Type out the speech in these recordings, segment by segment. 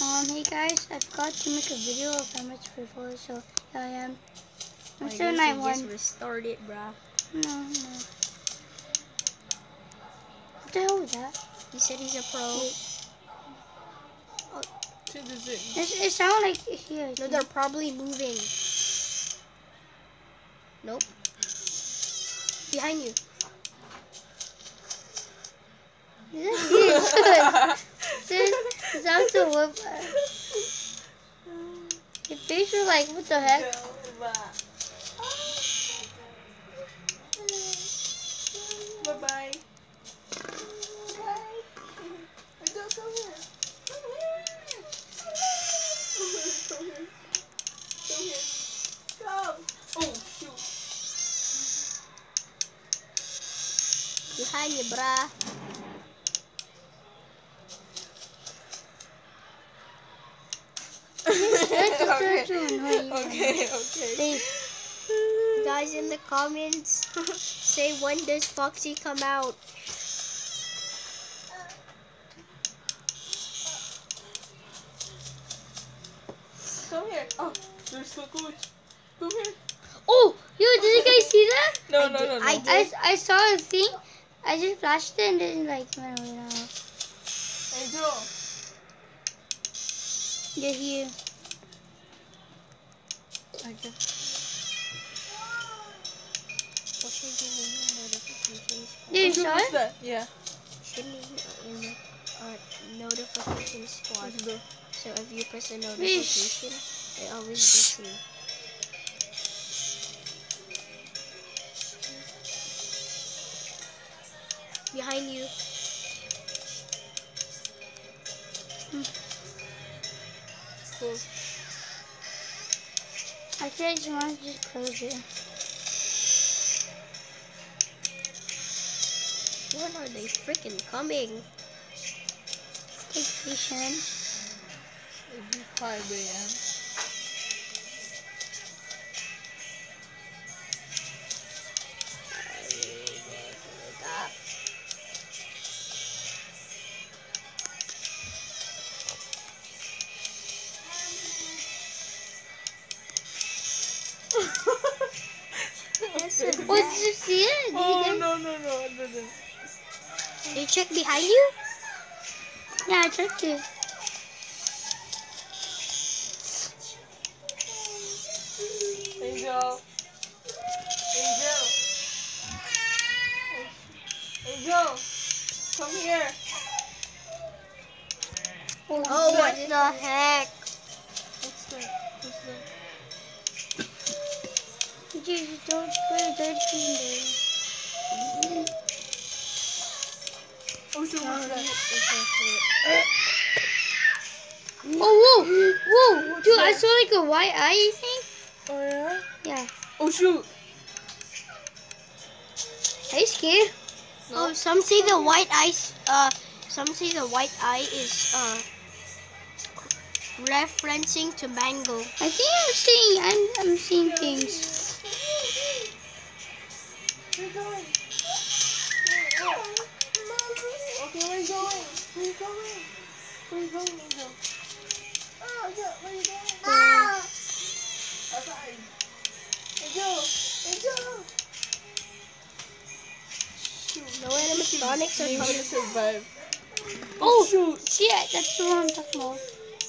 Hey guys, I forgot to make a video of how much free fall, so here I am. I'm Why still didn't night you one. just restart it, bruh? No. What the hell was that? He said he's a pro. It sounded like here. No, they're probably moving. Nope. Behind you. This also what? Your face was like, what the heck? Bye-bye. Come here. Come. Oh, shoot. Behind you, bruh. Okay. Please. Guys in the comments, say when does Foxy come out? Come here. Oh, there's the coach. Come here. Oh, yo, did you guys see that? No. I saw a thing. I just flashed it and then like went away now. Angel. They're here. Okay. Did you saw What's it? that? Yeah. Shouldn't be in the notification squad. So if you press the Fish. notification, it always gets you. Behind you. Cool. Actually, I just want to just close it. When are they freaking coming? Take patience. It'll be 5 a.m. Oh, did you see it? Did you Oh, get it? no. I didn't. Did you check behind you? Yeah, I checked it. Angel. Angel. Come here. Oh, what the heck? What's that? You don't put a dirty finger. Oh, shoot, what's that? Oh, whoa. Dude, I saw like a white eye, I think. Oh, yeah? Yeah. Oh, shoot. Are you scared? Oh, some say the white eye is referencing to mango. I think I'm seeing things. Where you going? Okay, where you going? Where you going, Angel? Oh, Angel, where you going? Outside. Angel. Shoot. No animatronics are Maybe coming. survive. Oh, shoot. shit. That's the one I'm talking about.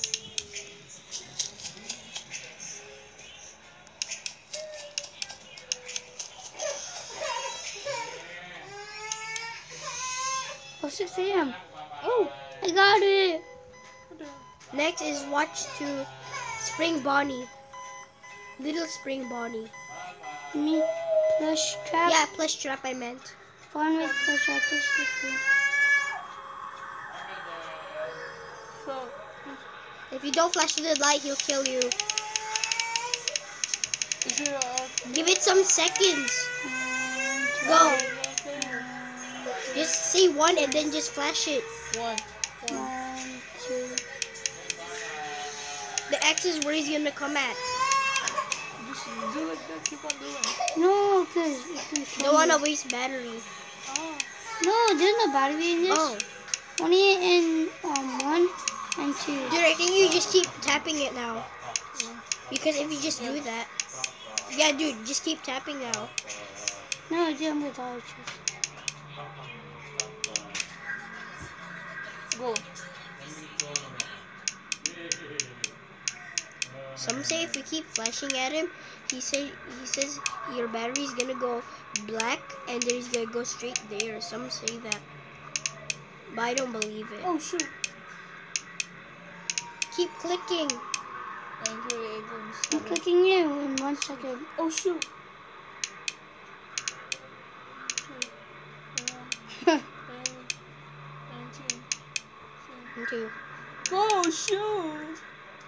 Oh, 6 a.m. Oh, I got it. Next is watch to Spring Bonnie. Little Spring Bonnie. Me, plush trap. Yeah, plush trap I meant. Fun with plush trap. So, If you don't flash the light, he'll kill you. is it Give it some seconds. Go. Just say 1 and then just flash it. 1? 1, 2. The X is where he's gonna come at. Just do like that. Keep on doing. No, because it's going to kill Don't wanna me. waste battery. Oh. No, there's no battery in this. Oh. Only in 1. And 2. Dude, I think you just keep tapping it now. Because if you just do that. Yeah, dude, just keep tapping now. No, dude, I'm with all choose. Go. Some say if we keep flashing at him, he says your battery's gonna go black and then he's gonna go straight there. Some say that. But I don't believe it. Oh shoot. Keep clicking. I'm clicking you in 1 second. Oh shoot. 2. Oh shoot.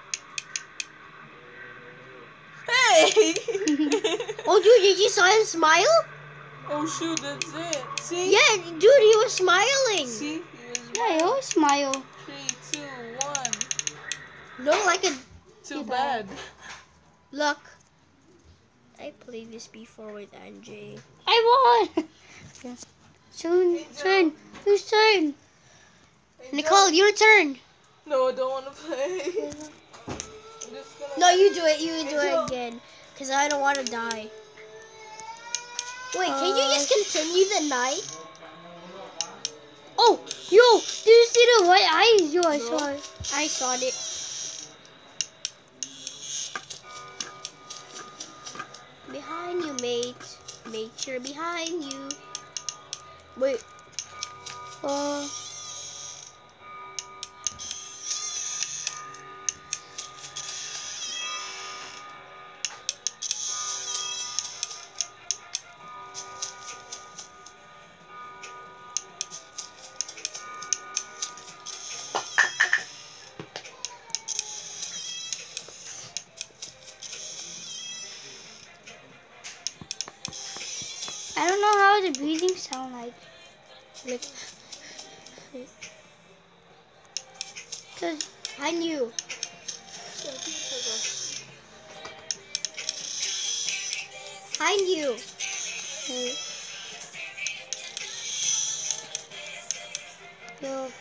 Hey. Oh, dude, did you saw him smile? Oh shoot, that's it. See? Yeah, dude, he was smiling. See? He was Yeah, I always smile. 3, 2, 1. No, like a Too bad. look. I played this before with Anjay. I won! Yeah. Soon, turn. Whose turn? Nicole, your turn. No, I don't want to play. I'm just gonna... No, you do it. You do it again. Because I don't want to die. Wait, can you just continue the night? Oh, yo, do you see the white eyes? Yo, I saw it. I saw it. Behind you, mate. Make sure behind you. Wait. I don't know how the breathing sound like. Cause Behind you. Behind you. yo,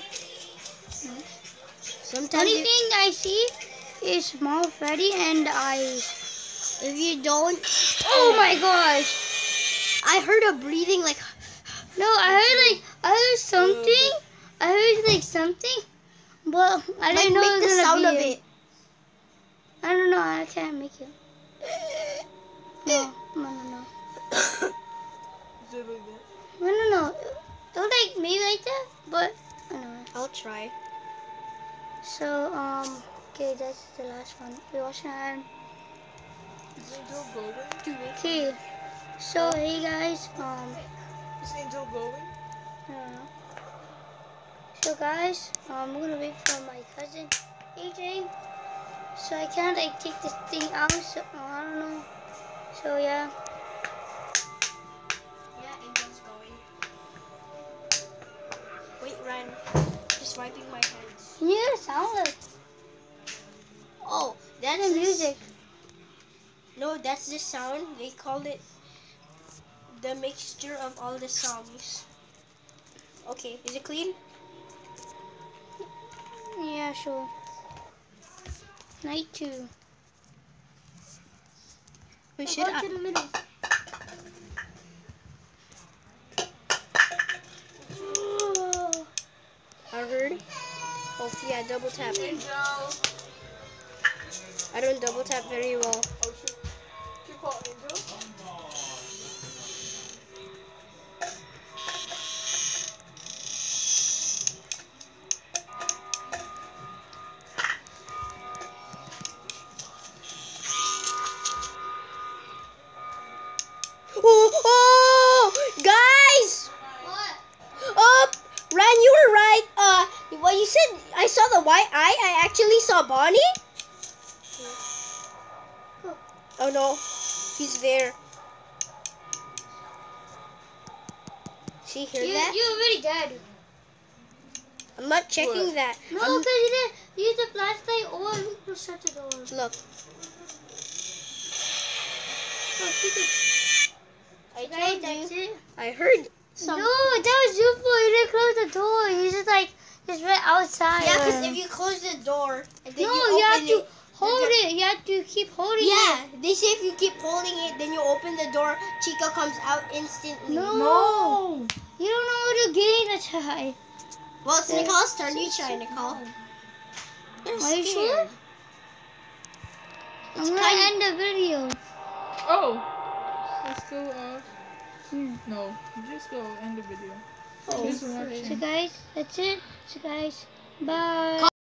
Sometimes only thing I see is small Freddy and eyes. if you don't, Oh my gosh! I heard a breathing like. No, I heard something. I heard like something, but I Like didn't know make it the was gonna sound be of it. it. I don't know. I can't make it. No. No. It was like maybe like that, but I don't know. I'll try. So okay, that's the last one. We wash our hand. Is Angel going? Okay. So hey guys, Is Angel going? I don't know. So guys, I'm gonna wait for my cousin AJ. So I can't like take this thing out. So I don't know. So yeah. Yeah, Angel's going. Wait, Ren. Just wiping my hands. Can you hear the sound like Oh, that's the this- music? No, that's the sound. They called it the mixture of all the songs. Okay, is it clean? Yeah, sure. Night 2. We should. Go to the middle. I heard. Oh, yeah, double tap. Angel. I don't double tap very well. Oh shoot. You call Angel? Oh, guys! What? Ran, you were right. What you said, I saw the white eye. I actually saw Bonnie. Oh no, he's there. See, hear that? You already dead. I'm not checking What? that. No, I'm- because you didn't use the flashlight or you shut the door. Look, Oh, keep it. I Guys, told that's you. it. I heard some. No, that was your fault. You didn't close the door. You just like It's right outside. Yeah, because if you close the door and then no, you you have open to it. hold it. You have to keep holding it. Yeah, they say if you keep holding it, then you open the door, Chica comes out instantly. No. No. You don't know how to get in a tie. Well, it's Nicole's turn. You try, Nicole. Are you sure? I'm gonna end the video. Oh. Let's go. Hmm. No, you just go end the video. Oh, Just watching. so guys, that's it. So guys, bye.